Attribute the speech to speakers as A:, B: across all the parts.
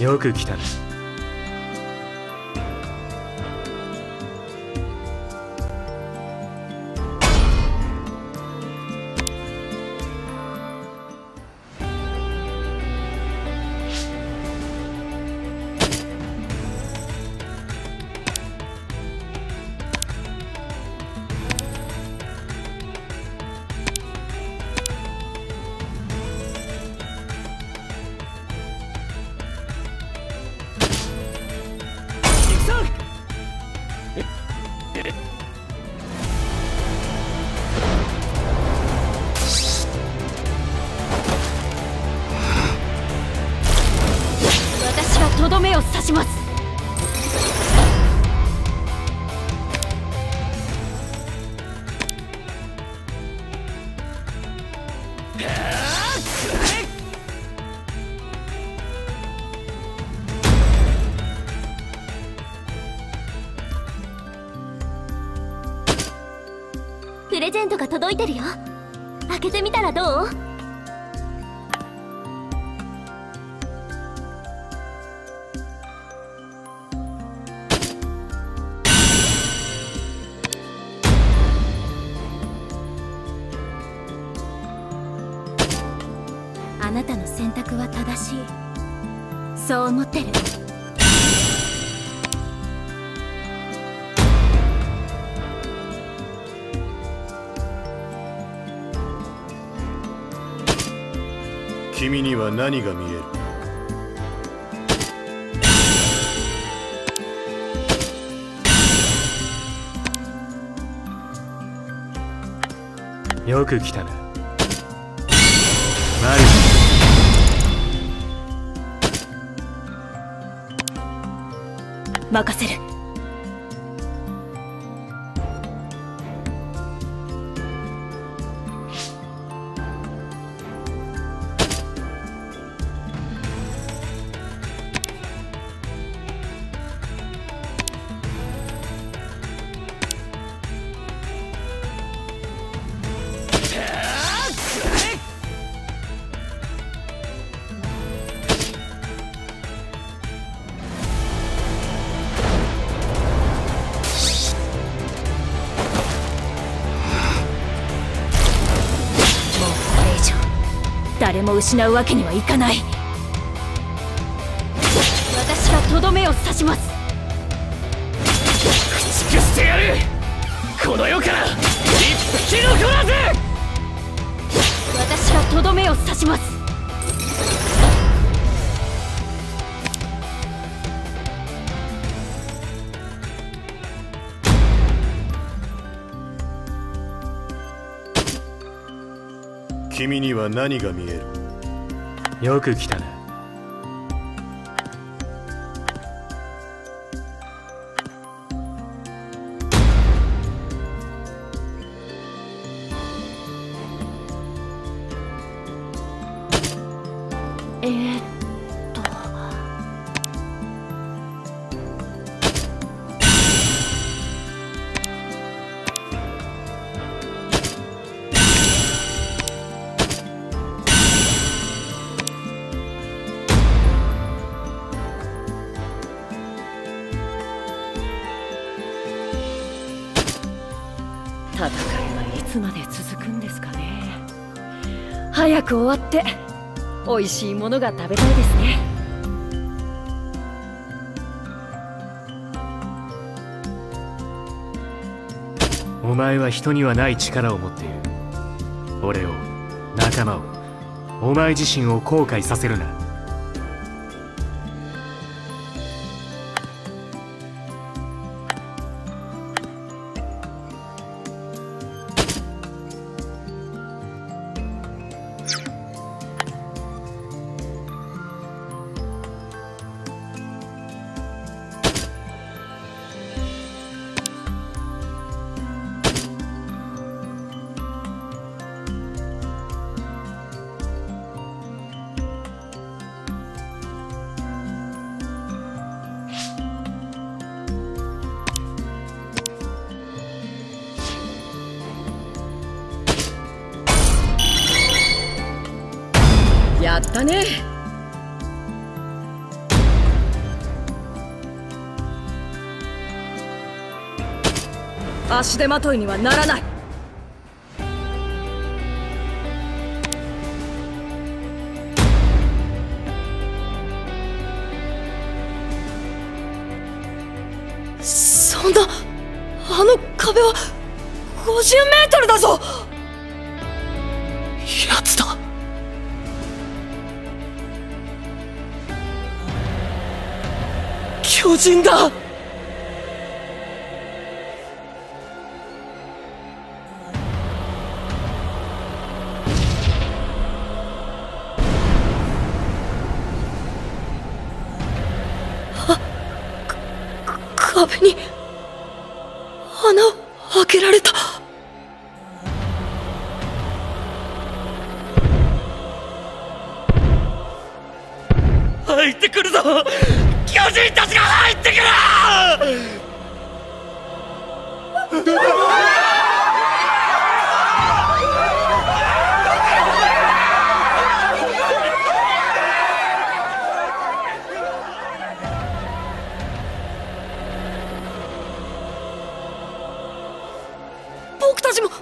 A: よく来たね。
B: とどめを刺します。
C: プレゼントが届いてるよ。開けてみたらどう？あなたの選択は正しい。そう思ってる。
D: 君には何が見え
A: る？よく来たな。マリ
B: 任せる。誰も失うわけにはいかない。私がとどめを刺します。
E: 駆逐してやる。この世から一匹残らず。
B: 私がとどめを刺します。
D: 君には何が見える？
A: よく来たな。
B: 戦いはいつまで続くんですかね。早く終わって美味しいものが食べたいですね。
A: お前は人にはない力を持っている。俺を、仲間を、お前自身を後悔させるな。
B: やったね。 足手まといにはならない。そんな、あの壁は50メートルだぞ。
E: やつだ。巨人だ。
B: 壁に穴を開けられた。
E: 入ってくるぞ。巨人たちが入ってくる。
B: 僕たちも。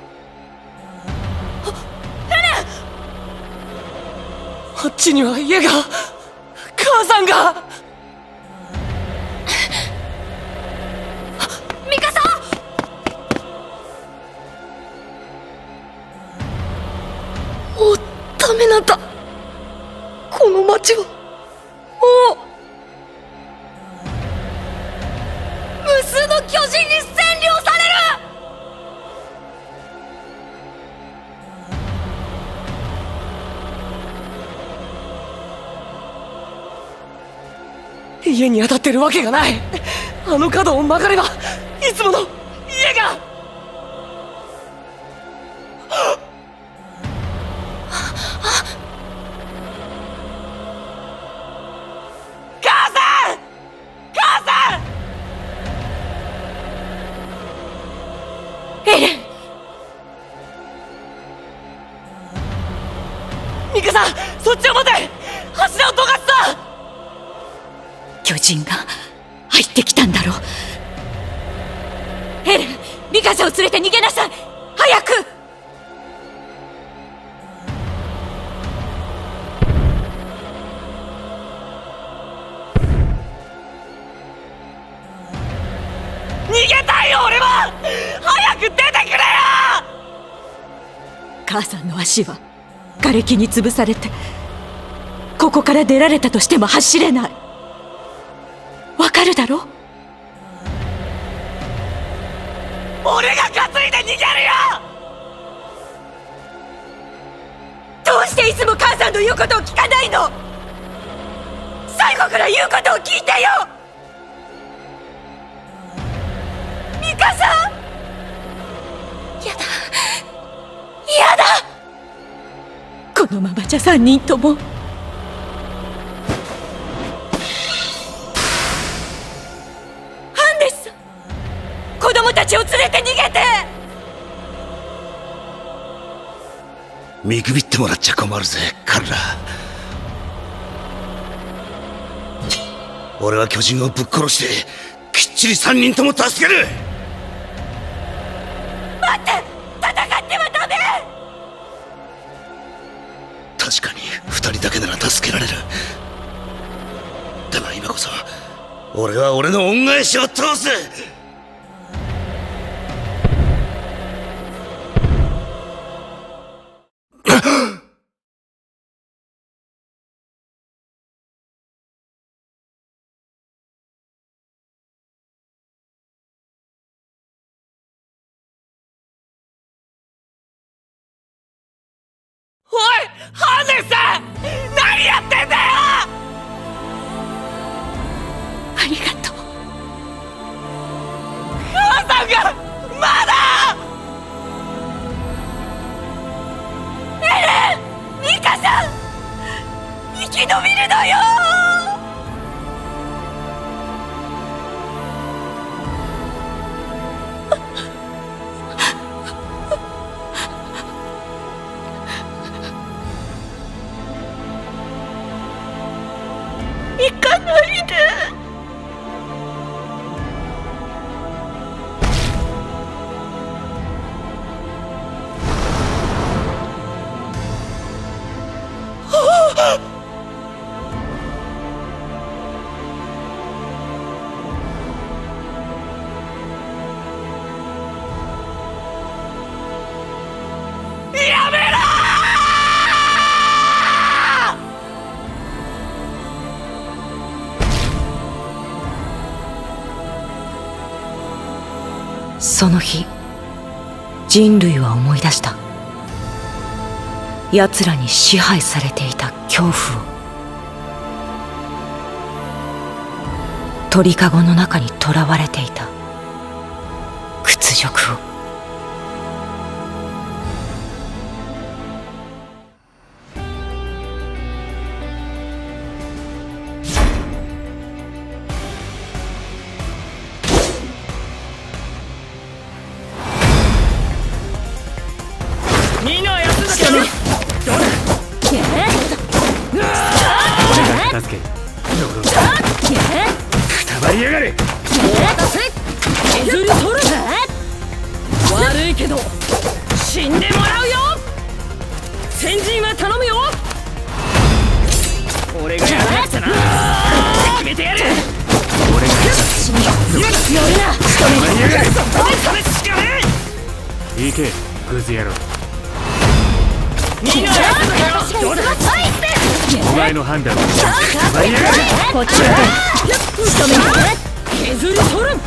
E: あっちには家が、母さんが。
B: ミカサ。もうダメなんだ、この町は。もう無数の巨人に占領される。
E: 家に当たってるわけがない。あの角を曲がればいつもの家が。母さん、母さん。エレン、ミカさん、そっちを待て。柱を尖った。
B: 巨人が入ってきたんだろう。エレン、ミカサを連れて逃げなさい。早く。
E: 逃げたいよ俺は。早く出てくれよ。
B: 母さんの足は瓦礫に潰されて、ここから出られたとしても走れない。わかるだろ。
E: 俺が担いで逃げるよ。
B: どうしていつも母さんの言うことを聞かないの。最後から言うことを聞いてよ。ミカさん。やだ、やだ。このままじゃ3人とも。子供たちを連れて逃げて。
D: 見くびってもらっちゃ困るぜ彼ら。俺は巨人をぶっ殺してきっちり3人とも助ける。
B: 待って、戦ってはダメ。
D: 確かに2人だけなら助けられる。だが今こそ俺は俺の恩返しを通す。
E: おい、ハーネさん、何やってんだよ。
B: ありがとう。
E: 母さんがまだ。
B: エレン、ミカさん、生き延びるのよ。行かないで。 その日、人類は思い出した。奴らに支配されていた恐怖を。鳥かごの中に囚われていた屈辱を。
A: 助ける。くたばりやがれ。
E: 削り取る。悪いけど死んでもらうよ。先陣は頼むよ。俺がやらなくちゃな。決めてやる。
A: 俺がや
E: 死に乗るな。
A: くたばりやがれ。
E: それしかね
A: え。行けクズ野郎。お前の判断をくたばりやがれ。
B: こっちへ仕留めに
E: 削り取る。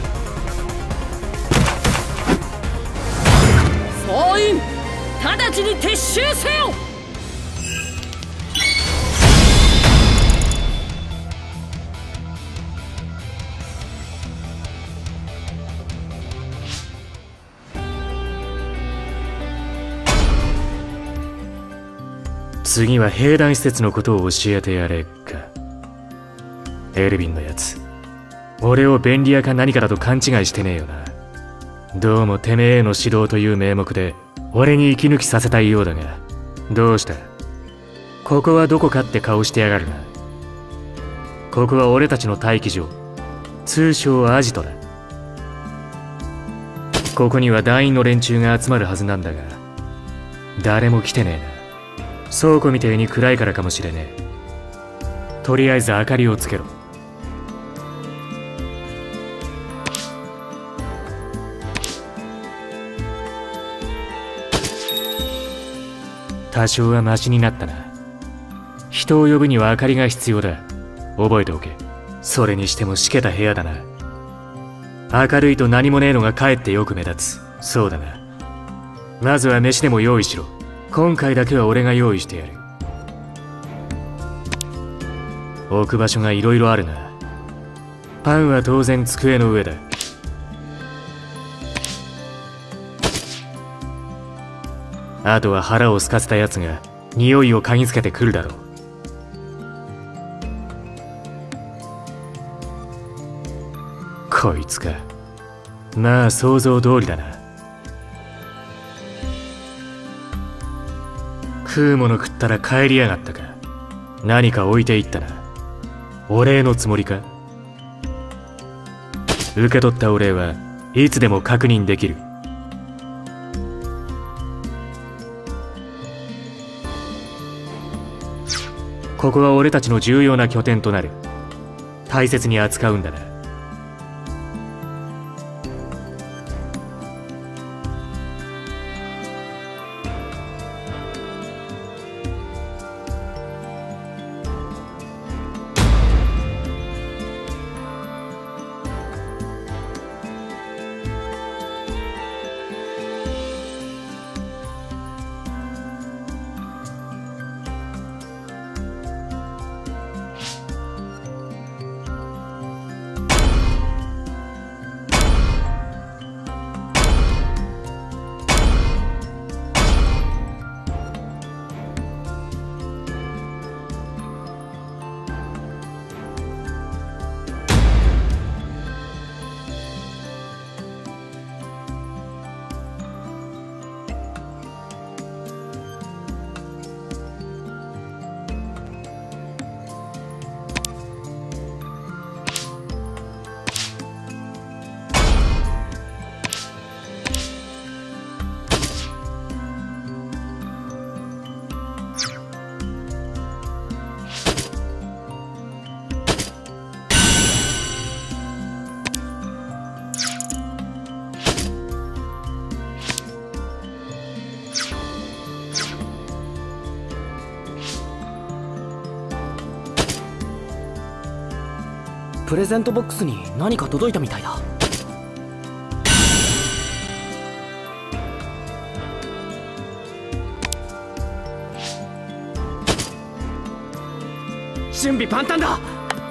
E: 総員直ちに撤収せよ。
A: 次は兵団施設のことを教えてやれか。エルヴィンのやつ、俺を便利屋か何かだと勘違いしてねえよな。どうもてめえへの指導という名目で俺に息抜きさせたいようだが、どうした？ここはどこかって顔してやがるな。ここは俺たちの待機場、通称アジトだ。ここには団員の連中が集まるはずなんだが、誰も来てねえな。倉庫みてえに暗いからかもしれねえ。とりあえず明かりをつけろ。多少はマシになったな。人を呼ぶには明かりが必要だ。覚えておけ。それにしてもしけた部屋だな。明るいと何もねえのがかえってよく目立つ。そうだな。まずは飯でも用意しろ。今回だけは俺が用意してやる。置く場所がいろいろあるな。パンは当然机の上だ。あとは腹を空かせたやつが匂いを嗅ぎつけてくるだろう。こいつか。まあ想像通りだな。食うもの食ったら帰りやがったか。何か置いていったな。お礼のつもりか。受け取ったお礼はいつでも確認できる。ここは俺たちの重要な拠点となる。大切に扱うんだな。
E: プレゼントボックスに何か届いたみたいだ。 準備万端だ。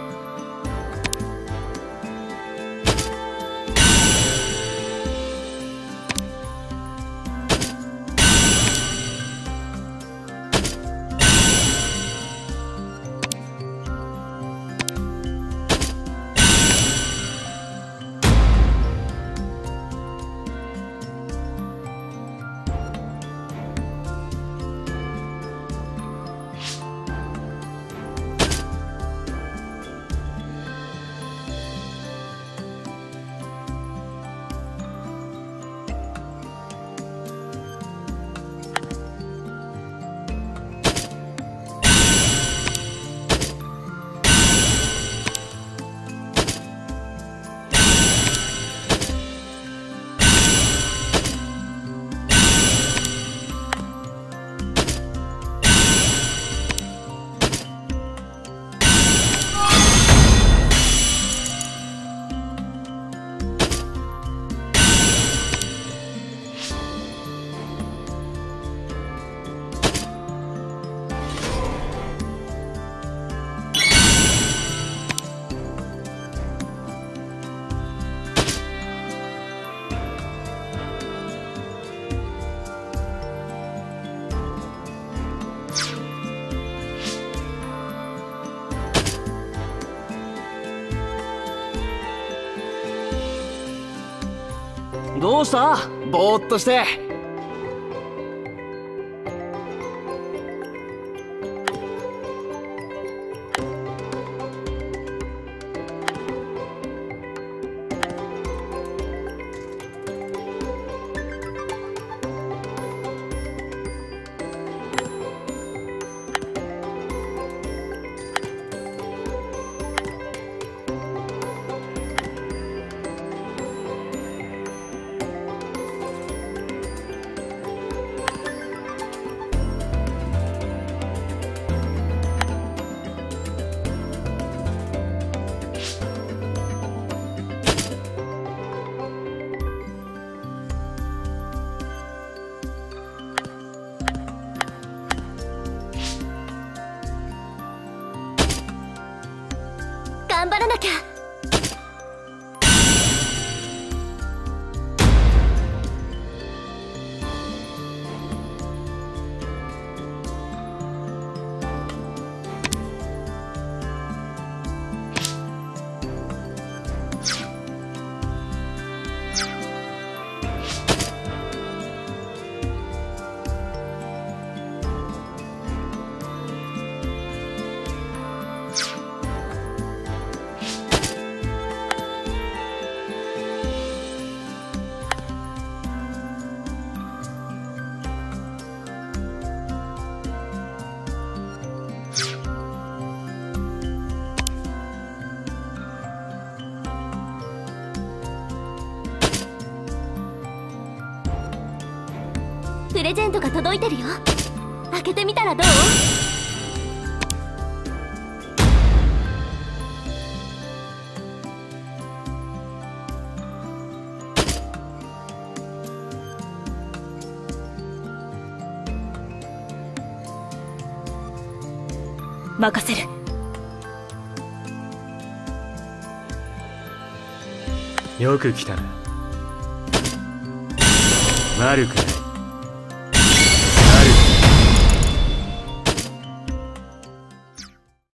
E: どうした？ぼーっとして。
C: 頑張らなきゃ。プレゼントが届いてるよ。開けてみたらどう？
B: 任せる。
A: よく来たな。悪くない。